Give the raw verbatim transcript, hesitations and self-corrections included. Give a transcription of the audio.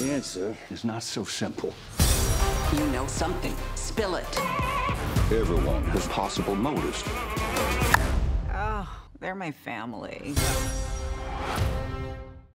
The answer is not so simple. You know something. Spill it. Everyone has possible motives. Oh, they're my family.